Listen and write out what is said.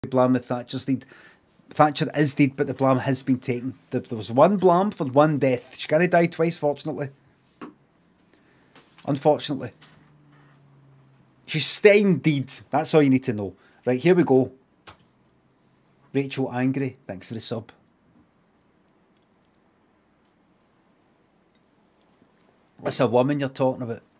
Blahem that Thatcher's dead. Thatcher is dead, but the Blahem has been taken. There was one Blahem for one death. She can't die twice, fortunately. Unfortunately. She's staying dead. That's all you need to know. Right, here we go. Rachel Angry. Thanks for the sub. That's a woman you're talking about.